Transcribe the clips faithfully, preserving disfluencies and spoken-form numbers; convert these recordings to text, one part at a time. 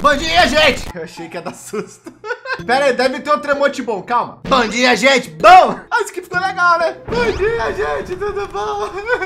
Bom dia, gente! Eu achei que ia dar susto. Pera aí, deve ter outro emote bom, calma. Bom dia, gente! Bom! Ah, isso aqui ficou legal, né? Bom dia, gente! Tudo bom?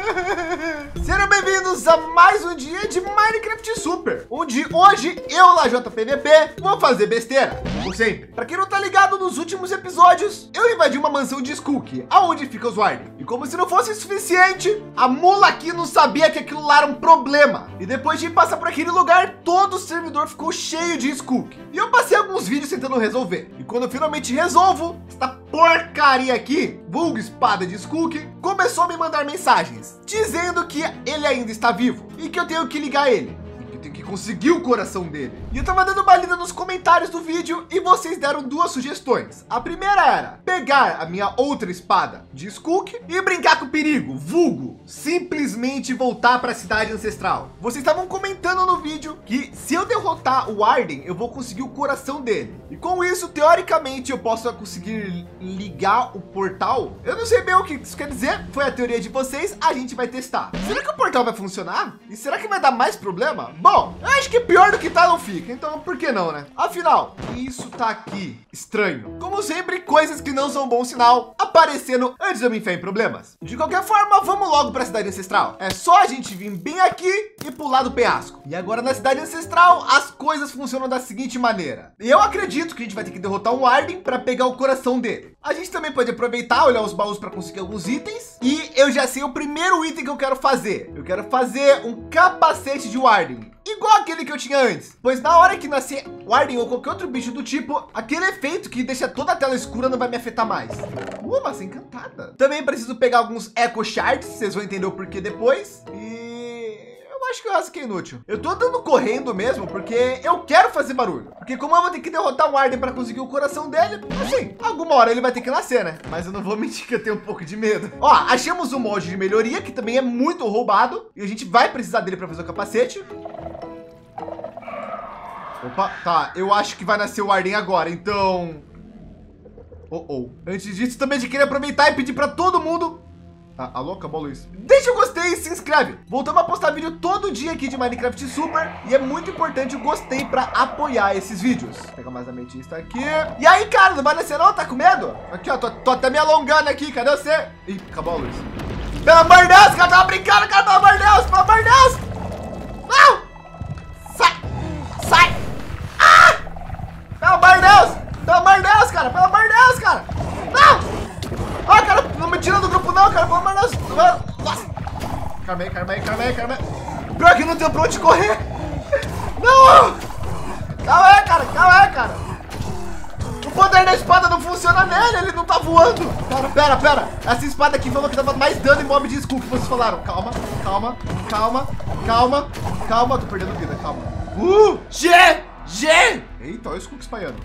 Sejam bem-vindos a mais um dia de Minecraft Super, onde hoje eu, LaJPVP, vou fazer besteira, como sempre. Pra quem não tá ligado, nos últimos episódios, eu invadi uma mansão de Skook, aonde fica os Warden. E como se não fosse suficiente, a mula aqui não sabia que aquilo lá era um problema. E depois de passar por aquele lugar, todo o servidor ficou cheio de Skook. E eu passei alguns vídeos tentando resolver. E quando eu finalmente resolvo, essa porcaria aqui, vulgo espada de Skook, começou a me mandar mensagens, dizendo que ele ainda está vivo e que eu tenho que ligar ele. Tem que conseguir o coração dele. E eu tava dando uma lida nos comentários do vídeo e vocês deram duas sugestões. A primeira era pegar a minha outra espada de Skook e brincar com o perigo, vulgo, simplesmente voltar para a cidade ancestral. Vocês estavam comentando no vídeo que se eu derrotar o Warden, eu vou conseguir o coração dele. E com isso, teoricamente, eu posso conseguir ligar o portal. Eu não sei bem o que isso quer dizer, foi a teoria de vocês, a gente vai testar. Será que o portal vai funcionar? E será que vai dar mais problema? Bom, Bom, eu acho que pior do que tá não fica, então por que não, né? Afinal, isso tá aqui, estranho. Como sempre, coisas que não são bom sinal aparecendo antes de eu me enfiar em problemas. De qualquer forma, vamos logo para a cidade ancestral. É só a gente vir bem aqui e pular do penhasco. E agora na cidade ancestral, as coisas funcionam da seguinte maneira. Eu acredito que a gente vai ter que derrotar um Warden para pegar o coração dele. A gente também pode aproveitar, olhar os baús para conseguir alguns itens. E eu já sei o primeiro item que eu quero fazer. Eu quero fazer um capacete de Warden, igual aquele que eu tinha antes, pois na hora que nascer Warden ou qualquer outro bicho do tipo, aquele efeito que deixa toda a tela escura não vai me afetar mais. Uma maçã encantada. Também preciso pegar alguns Echo Shards, vocês vão entender o porquê depois. E eu acho que eu rasguei inútil. Eu tô dando correndo mesmo porque eu quero fazer barulho. Porque como eu vou ter que derrotar o Warden para conseguir o coração dele, assim, alguma hora ele vai ter que nascer, né? Mas eu não vou mentir que eu tenho um pouco de medo. Ó, achamos um mod de melhoria que também é muito roubado e a gente vai precisar dele para fazer o capacete. Opa, tá, eu acho que vai nascer o Warden agora, então... Oh, oh. Antes disso, também de querer aproveitar e pedir para todo mundo... Ah, alô, acabou a luz. Deixa o gostei e se inscreve. Voltamos a postar vídeo todo dia aqui de Minecraft Super. E é muito importante o gostei para apoiar esses vídeos. Vou pegar mais ametista aqui. E aí, cara, não vai nascer não? Tá com medo? Aqui, ó, tô, tô até me alongando aqui. Cadê você? Ih, acabou a luz. Pelo amor de Deus, cara, tava brincando, cara, pelo amor de Deus, pelo amor de Deus. Não! Sai! Sai! Ah! Pelo amor de Deus! Pelo amor de Deus, cara, pelo amor de Deus, cara! Não! Ah, cara, não me tira do grupo não, cara, pelo amor de Deus. Nossa. Calma aí, calma aí, calma aí, calma aí. Pior que não tem pra onde correr. Não! Calma aí, cara, calma aí, cara. O poder da espada não funciona nele, ele não tá voando. Cara, pera, pera. Essa espada aqui falou que dava mais dano em mob de Skook que vocês falaram. Calma, calma, calma, calma, calma. Tô perdendo vida, calma. Uh! G! G! Eita, olha o Skook espalhando.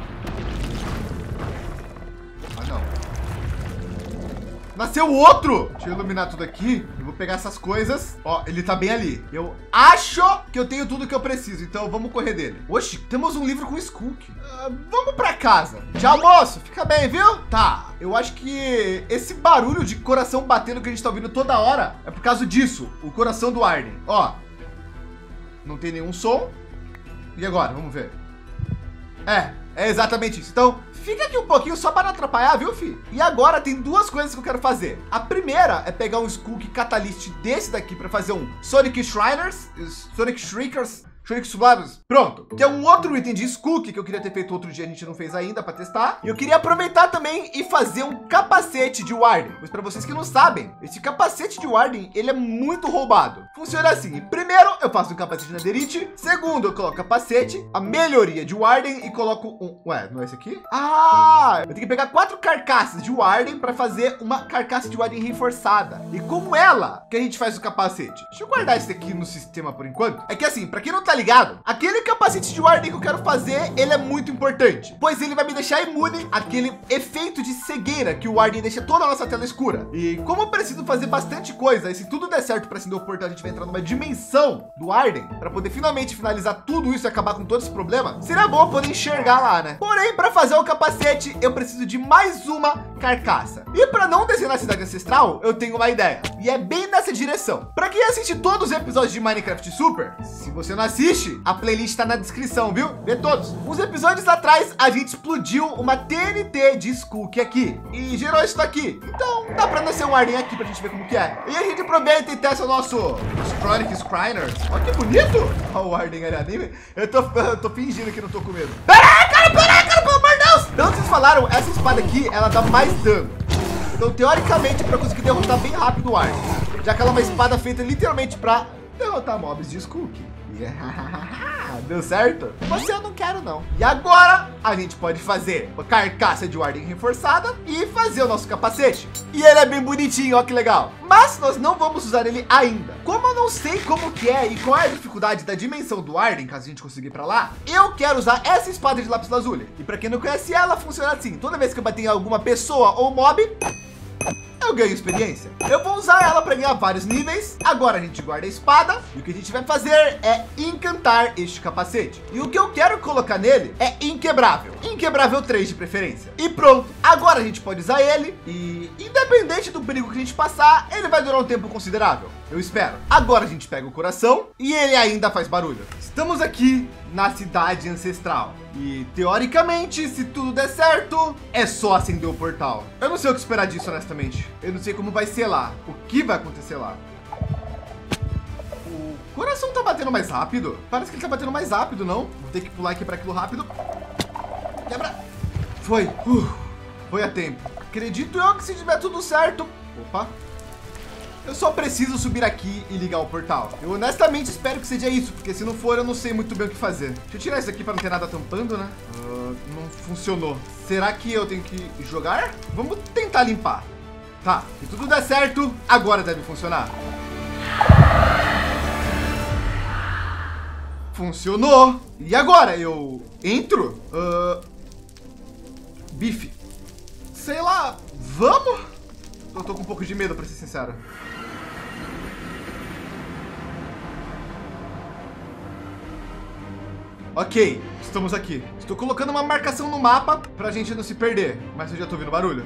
Ah, não. Nasceu outro. Deixa eu iluminar tudo aqui. Eu vou pegar essas coisas. Ó, ele tá bem ali. Eu acho que eu tenho tudo que eu preciso. Então vamos correr dele. Oxi, temos um livro com Skook. Uh, vamos pra casa. Tchau, moço. Fica bem, viu? Tá. Eu acho que esse barulho de coração batendo que a gente tá ouvindo toda hora é por causa disso. O coração do Warden. Ó. Não tem nenhum som. E agora? Vamos ver. É, é exatamente isso. Então, fica aqui um pouquinho só para não atrapalhar, viu, fi? E agora tem duas coisas que eu quero fazer. A primeira é pegar um Skook Catalyst desse daqui para fazer um Sonic Shriners, Sonic Shriekers, Sonic Sublabs. Pronto. Que é um outro item de Skook que eu queria ter feito outro dia, a gente não fez ainda para testar. E eu queria aproveitar também e fazer um capacete de Warden. Mas para vocês que não sabem, esse capacete de Warden, ele é muito roubado. Funciona assim. Primeiro, eu faço um capacete de Netherite. Segundo, eu coloco capacete, a melhoria de Warden e coloco um... Ué, não é esse aqui? Ah, eu tenho que pegar quatro carcaças de Warden para fazer uma carcaça de Warden reforçada. E como ela que a gente faz o capacete? Deixa eu guardar esse aqui no sistema por enquanto. É que assim, para quem não tá ligado, aquele capacete de Warden que eu quero fazer, ele é muito importante, pois ele vai me deixar imune àquele efeito de cegueira que o Warden deixa toda a nossa tela escura. E como eu preciso fazer bastante coisa, e se tudo der certo para acender o portal, a gente vai entrar numa dimensão do Warden para poder finalmente finalizar tudo isso e acabar com todo esse problema, seria bom poder enxergar lá, né? Porém, para fazer o capacete, eu preciso de mais uma carcaça. E para não descer na cidade ancestral, eu tenho uma ideia. E é bem nessa direção. Para quem assiste todos os episódios de Minecraft Super, se você não assiste, a playlist tá na descrição, viu? Vê todos. Uns episódios atrás, a gente explodiu uma T N T de Skook aqui. E gerou isso daqui. Então, dá para nascer um Warden aqui pra gente ver como que é. E a gente aproveita e testa o nosso Chronic Scriners. Olha que bonito. Olha o Warden ali. Eu tô, eu tô fingindo que não tô com medo. Peraí, cara, peraí, cara, pelo amor de Deus. Então, vocês falaram, essa espada aqui, ela dá mais dano. Então, teoricamente, para conseguir derrotar bem rápido o Warden. Já que ela é uma espada feita literalmente para derrotar mobs de Skook. Yeah. Deu certo? Você eu não quero não. E agora a gente pode fazer uma carcaça de Warden reforçada e fazer o nosso capacete. E ele é bem bonitinho, ó que legal. Mas nós não vamos usar ele ainda. Como eu não sei como que é e qual é a dificuldade da dimensão do Warden, caso a gente conseguir ir para lá, eu quero usar essa espada de lápis lazuli. E para quem não conhece ela, funciona assim. Toda vez que eu bater em alguma pessoa ou mob, eu ganho experiência. Eu vou usar ela para ganhar vários níveis. Agora a gente guarda a espada e o que a gente vai fazer é encantar este capacete. E o que eu quero colocar nele é inquebrável. Inquebrável três de preferência. E pronto. Agora a gente pode usar ele e independente do perigo que a gente passar, ele vai durar um tempo considerável. Eu espero. Agora a gente pega o coração e ele ainda faz barulho. Estamos aqui na cidade ancestral. E teoricamente, se tudo der certo, é só acender o portal. Eu não sei o que esperar disso, honestamente. Eu não sei como vai ser lá. O que vai acontecer lá? O coração tá batendo mais rápido? Parece que ele tá batendo mais rápido, não? Vou ter que pular aqui para aquilo rápido. Quebra. Foi. Uh, foi a tempo. Acredito eu que se tiver tudo certo... Opa. Eu só preciso subir aqui e ligar o portal. Eu honestamente espero que seja isso, porque se não for, eu não sei muito bem o que fazer. Deixa eu tirar isso aqui para não ter nada tampando, né? Uh, não funcionou. Será que eu tenho que jogar? Vamos tentar limpar. Tá, se tudo der certo, agora deve funcionar. Funcionou. E agora? Eu entro? Uh, bife. Sei lá, vamos? Eu tô com um pouco de medo, para ser sincero. Ok, estamos aqui. Estou colocando uma marcação no mapa para a gente não se perder. Mas eu já tô ouvindo barulho.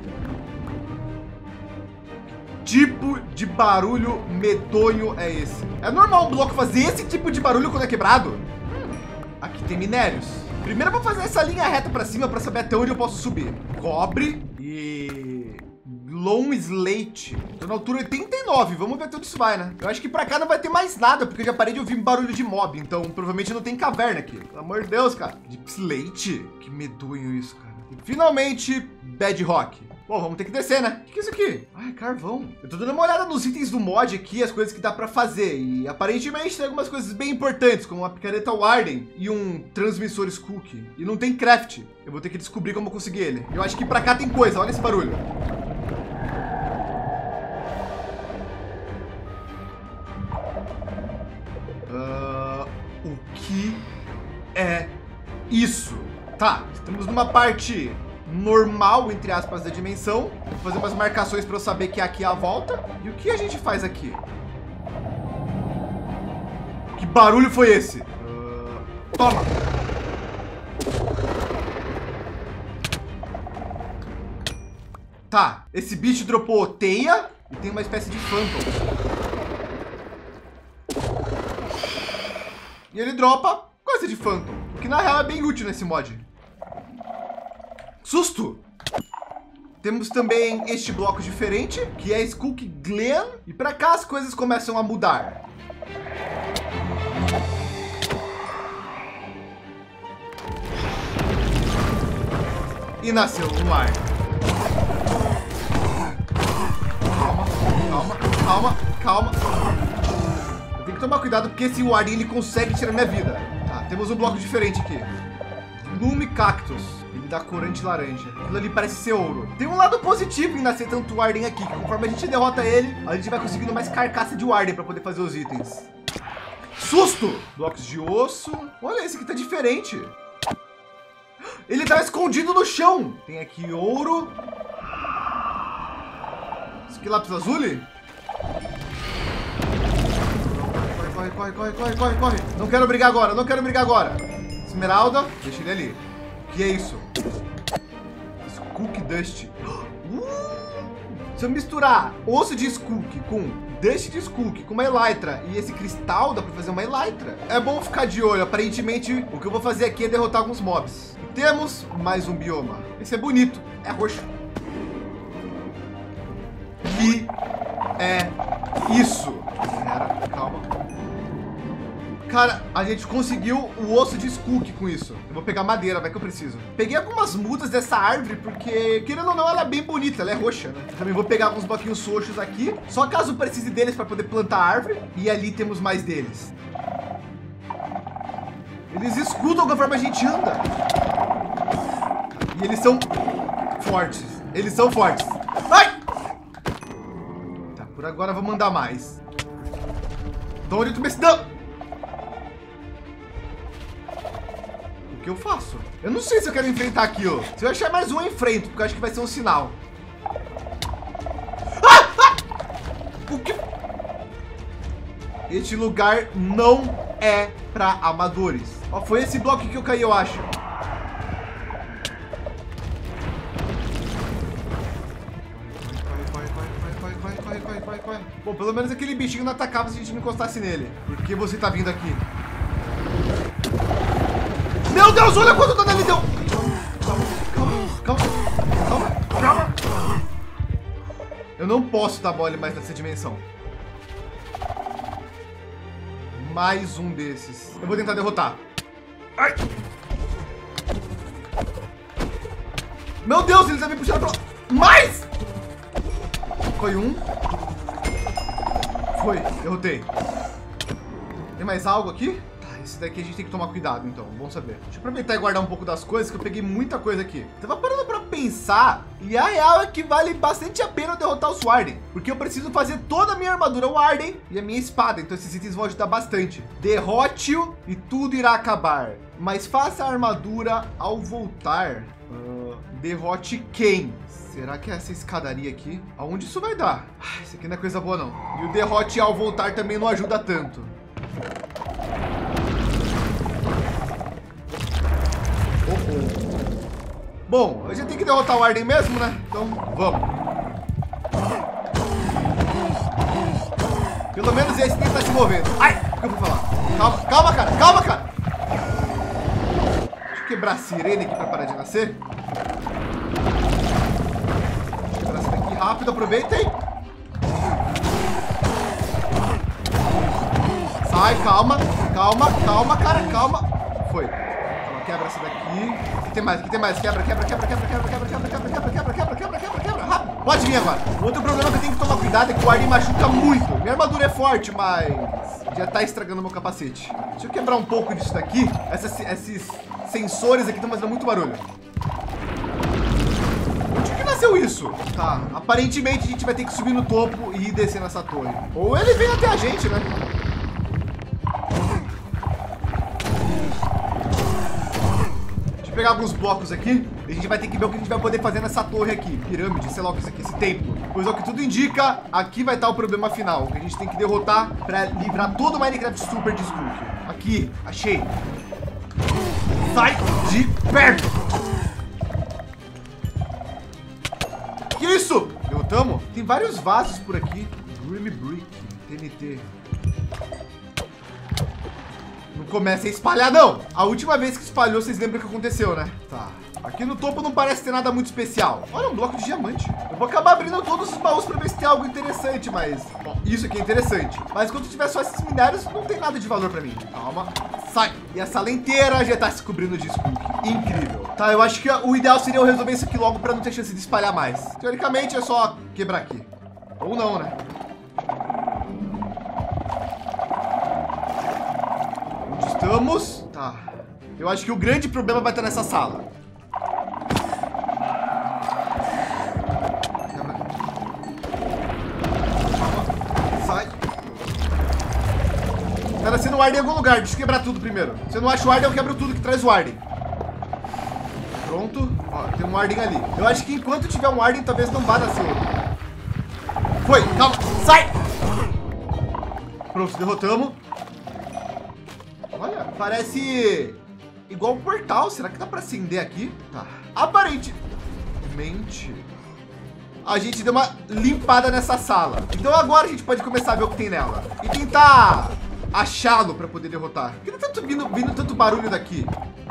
Que tipo de barulho medonho é esse? É normal um bloco fazer esse tipo de barulho quando é quebrado? Hum, aqui tem minérios. Primeiro eu vou fazer essa linha reta para cima para saber até onde eu posso subir. Cobre e... Long Slate. Tô na altura oitenta e nove. Vamos ver até onde isso vai, né? Eu acho que pra cá não vai ter mais nada, porque eu já parei de ouvir barulho de mob. Então, provavelmente não tem caverna aqui. Pelo amor de Deus, cara. Deep Slate? Que medonho isso, cara. E, finalmente, Bedrock. Bom, vamos ter que descer, né? O que é isso aqui? Ai, carvão. Eu tô dando uma olhada nos itens do mod aqui, as coisas que dá pra fazer. E, aparentemente, tem algumas coisas bem importantes, como uma picareta Warden e um transmissor Skook. E não tem craft. Eu vou ter que descobrir como conseguir ele. Eu acho que pra cá tem coisa. Olha esse barulho. O que é isso? Tá, estamos numa parte normal, entre aspas, da dimensão. Vou fazer umas marcações para eu saber que aqui é a volta. E o que a gente faz aqui? Que barulho foi esse? Uh, toma! Tá, esse bicho dropou teia e tem uma espécie de phantom. E ele dropa coisa de Phantom, o que na real é bem útil nesse mod. Susto! Temos também este bloco diferente, que é Skook Glen. E para cá as coisas começam a mudar. E nasceu um ar. Calma, calma, calma, calma. Tem que tomar cuidado porque esse Warden ele consegue tirar minha vida. Tá, temos um bloco diferente aqui. Lume Cactus. Ele dá corante laranja. Aquilo ali parece ser ouro. Tem um lado positivo em nascer tanto Warden aqui, que conforme a gente derrota ele, a gente vai conseguindo mais carcaça de Warden para poder fazer os itens. Susto! Blocos de osso. Olha, esse aqui tá diferente. Ele tá escondido no chão. Tem aqui ouro. Isso aqui é lápis lazuli? Corre, corre, corre, corre, corre, corre. Não quero brigar agora, não quero brigar agora. Esmeralda, deixa ele ali. O que é isso? Skunk Dust. Uh! Se eu misturar osso de Skunk com Dust de Skunk, com uma Elytra e esse cristal, dá para fazer uma Elytra. É bom ficar de olho. Aparentemente, o que eu vou fazer aqui é derrotar alguns mobs. E temos mais um bioma. Esse é bonito. É roxo. Que é isso? Pera, calma. Cara, a gente conseguiu o osso de Skunk com isso. Eu vou pegar madeira, vai que eu preciso. Peguei algumas mudas dessa árvore, porque, querendo ou não, ela é bem bonita, ela é roxa, né? Também vou pegar alguns bloquinhos roxos aqui, só caso precise deles para poder plantar a árvore. E ali temos mais deles. Eles escutam conforme a gente anda. E eles são fortes. Eles são fortes. Ai! Tá, por agora vou mandar mais. De onde tu me dá? O que eu faço? Eu não sei se eu quero enfrentar aquilo. Se eu achar mais um, eu enfrento, porque eu acho que vai ser um sinal. Ah! Ah! O que? Este lugar não é para amadores. Ó, foi esse bloco que eu caí, eu acho. Vai, vai, vai, vai, vai, vai, vai, vai, vai. Bom, pelo menos aquele bichinho não atacava se a gente não encostasse nele. Por que você tá vindo aqui? Meu Deus, olha quanto dano ele deu! Calma, calma, calma, calma, calma. Eu não posso dar mole mais nessa dimensão. Mais um desses. Eu vou tentar derrotar. Ai! Meu Deus, ele tá me puxando pra... Mais! Foi um. Foi, derrotei. Tem mais algo aqui? Esse daqui a gente tem que tomar cuidado, então. Bom saber. Deixa eu aproveitar e guardar um pouco das coisas, que eu peguei muita coisa aqui. Tava parando pra pensar, e a real é que vale bastante a pena derrotar os Warden, porque eu preciso fazer toda a minha armadura Warden e a minha espada, então esses itens vão ajudar bastante. Derrote-o e tudo irá acabar, mas faça a armadura ao voltar. Uh, derrote quem? Será que é essa escadaria aqui? Aonde isso vai dar? Ah, isso aqui não é coisa boa, não. E o derrote ao voltar também não ajuda tanto. Bom, a gente tem que derrotar o Warden mesmo, né? Então, vamos. Pelo menos esse tem que estar se movendo. Ai, o que eu vou falar? Calma, calma, cara, calma, cara. Deixa eu quebrar a sirene aqui para parar de nascer. Deixa eu quebrar essa daqui rápido, aproveita aí. Sai, calma, calma, calma, cara, calma. Foi. Quebra essa daqui. Aqui tem mais, aqui tem mais. Quebra, quebra, quebra, quebra, quebra, quebra, quebra, quebra, quebra, quebra, quebra, quebra, quebra, quebra. Rápido. Pode vir agora. O outro problema que eu tenho que tomar cuidado é que o Warden machuca muito. Minha armadura é forte, mas já tá estragando meu capacete. Deixa eu quebrar um pouco disso daqui. Essas, esses sensores aqui estão fazendo muito barulho. Onde que nasceu isso? Tá, aparentemente a gente vai ter que subir no topo e descer nessa torre. Ou ele vem até a gente, né? Pegar alguns blocos aqui e a gente vai ter que ver o que a gente vai poder fazer nessa torre aqui, pirâmide, sei lá o que é isso aqui, esse templo. Pois é, o que tudo indica, aqui vai estar o problema final, que a gente tem que derrotar para livrar todo o Minecraft Super de Skunk. Aqui, achei. Sai de perto. Que isso? Derrotamos? Tem vários vasos por aqui. Grim Brick, T N T. Não começa a espalhar, não. A última vez que espalhou, vocês lembram o que aconteceu, né? Tá. Aqui no topo não parece ter nada muito especial. Olha, um bloco de diamante. Eu vou acabar abrindo todos os baús para ver se tem algo interessante, mas... Bom, isso aqui é interessante. Mas quando tiver só esses minérios, não tem nada de valor para mim. Calma. Sai. E a sala inteira já tá se cobrindo de Skunk. Incrível. Tá, eu acho que o ideal seria eu resolver isso aqui logo para não ter chance de espalhar mais. Teoricamente, é só quebrar aqui. Ou não, né? Estamos. Tá. Eu acho que o grande problema vai estar nessa sala. Sai. Tá nascendo o Warden em algum lugar. Deixa eu quebrar tudo primeiro. Se eu não acho o Warden, eu quebro tudo que traz o Warden. Pronto. Ó, tem um Warden ali. Eu acho que enquanto tiver um Warden, talvez não vá nascer outro. Foi. Calma. Sai. Pronto, derrotamos. Olha, parece igual um portal. Será que dá pra acender aqui? Tá. Aparente. Finalmente, a gente deu uma limpada nessa sala. Então agora a gente pode começar a ver o que tem nela. E tentar achá-lo para poder derrotar. Por que tá tanto vindo, vindo tanto barulho daqui?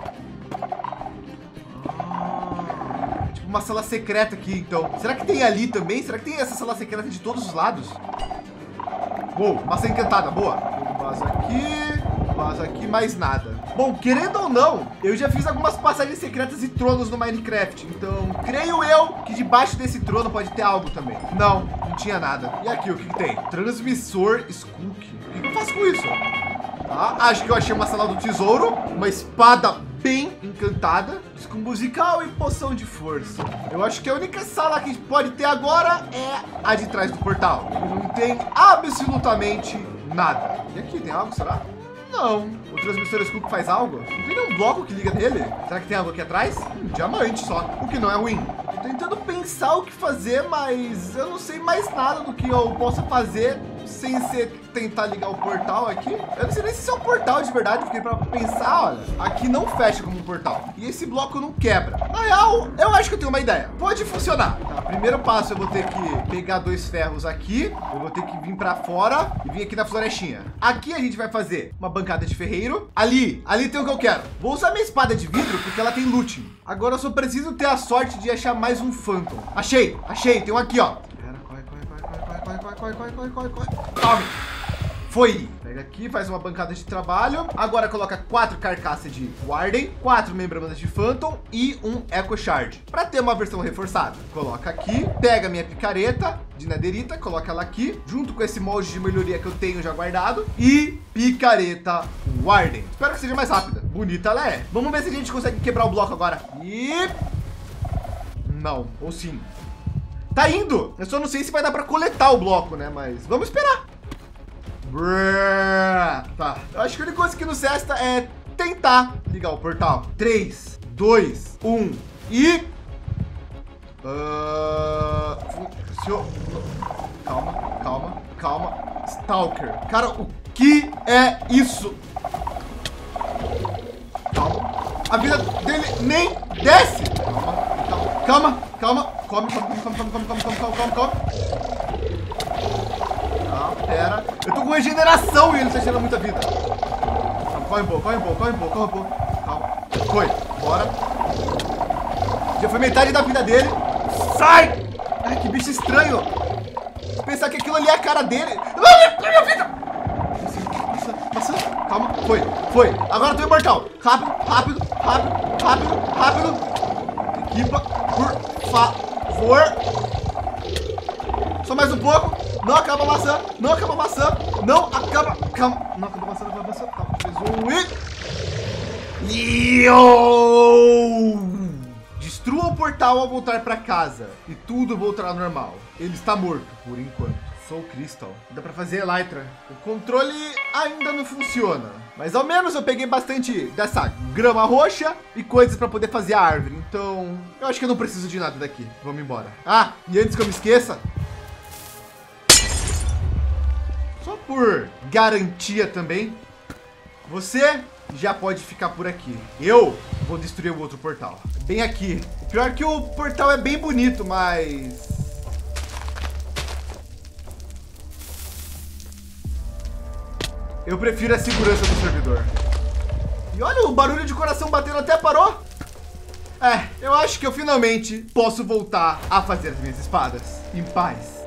Ah, tipo uma sala secreta aqui, então. Será que tem ali também? Será que tem essa sala secreta de todos os lados? Uou, maçã encantada, boa. Vaza aqui, vaza aqui, mais nada. Bom, querendo ou não, eu já fiz algumas passagens secretas e tronos no Minecraft. Então, creio eu que debaixo desse trono pode ter algo também. Não, não tinha nada. E aqui, o que, que tem? Transmissor Skook. O que eu faço com isso? Tá, acho que eu achei uma sala do tesouro. Uma espada bem encantada. Disco musical e poção de força. Eu acho que a única sala que a gente pode ter agora é a de trás do portal. Não tem absolutamente nada. E aqui, tem algo, será? Não. O transmissor Skook faz algo? Não tem nenhum bloco que liga nele? Será que tem algo aqui atrás? Um diamante só, o que não é ruim. Tô tentando pensar o que fazer, mas eu não sei mais nada do que eu possa fazer sem ser tentar ligar o portal aqui. Eu não sei nem se isso é um portal de verdade, porque para pensar, olha, aqui não fecha como um portal. E esse bloco não quebra. Na real, eu acho que eu tenho uma ideia. Pode funcionar. Tá, primeiro passo, eu vou ter que pegar dois ferros aqui. Eu vou ter que vir para fora e vir aqui na florestinha. Aqui a gente vai fazer uma bancada de ferreiro. Ali, ali tem o que eu quero. Vou usar minha espada de vidro porque ela tem looting. Agora eu só preciso ter a sorte de achar mais um Phantom. Achei, achei. Tem um aqui, ó. Corre, corre, corre, corre, corre, corre, corre. Tome. Foi. Pega aqui, faz uma bancada de trabalho. Agora coloca quatro carcaças de Warden, quatro membranas de Phantom e um Echo Shard. Para ter uma versão reforçada. Coloca aqui, pega minha picareta de nederita, coloca ela aqui, junto com esse molde de melhoria que eu tenho já guardado. E picareta Warden. Espero que seja mais rápida. Bonita ela é. Vamos ver se a gente consegue quebrar o bloco agora. E... não, ou sim. Tá indo. Eu só não sei se vai dar para coletar o bloco, né? Mas vamos esperar. Tá. Eu acho que a única coisa que nos resta é tentar ligar o portal. três, dois, um e... Uh... Senhor... Calma, calma, calma. Stalker. Cara, o que é isso? Calma. A vida dele nem desce. Calma, calma, calma. Come, come, come, come, come, come, come, come, come, come. Ah, pera. Eu tô com regeneração e ele tá tirando muita vida. Calma, corre um pouco, corre um pouco, corre um pouco, corre um pouco. Calma. Foi, bora. Já foi metade da vida dele. Sai! Ai, que bicho estranho. Pensar que aquilo ali é a cara dele. Ai, minha vida! Maçã, maçã, calma. Foi, foi. Agora eu tô imortal. Rápido, rápido, rápido, rápido, rápido. Equipa, por favor. Só mais um pouco. Não acaba a maçã. Não acaba a maçã. Não acaba. Calma. Não acaba a maçã. Não acaba a maçã. Calma. Fez um e... Yo! Destrua o portal ao voltar para casa. E tudo voltará ao normal. Ele está morto, por enquanto. Soul Crystal. Dá para fazer Elytra. O controle ainda não funciona. Mas ao menos eu peguei bastante dessa grama roxa e coisas para poder fazer a árvore. Então, eu acho que eu não preciso de nada daqui. Vamos embora. Ah, e antes que eu me esqueça... só por garantia também, você já pode ficar por aqui. Eu vou destruir o outro portal. Bem aqui. O pior é que o portal é bem bonito, mas... eu prefiro a segurança do servidor. E olha, o barulho de coração batendo até parou. É, eu acho que eu finalmente posso voltar a fazer as minhas espadas em paz.